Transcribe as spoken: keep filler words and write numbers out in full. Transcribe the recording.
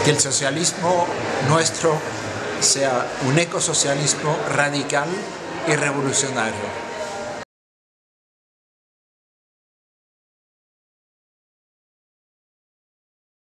que el socialismo nuestro sea un ecosocialismo radical y revolucionario.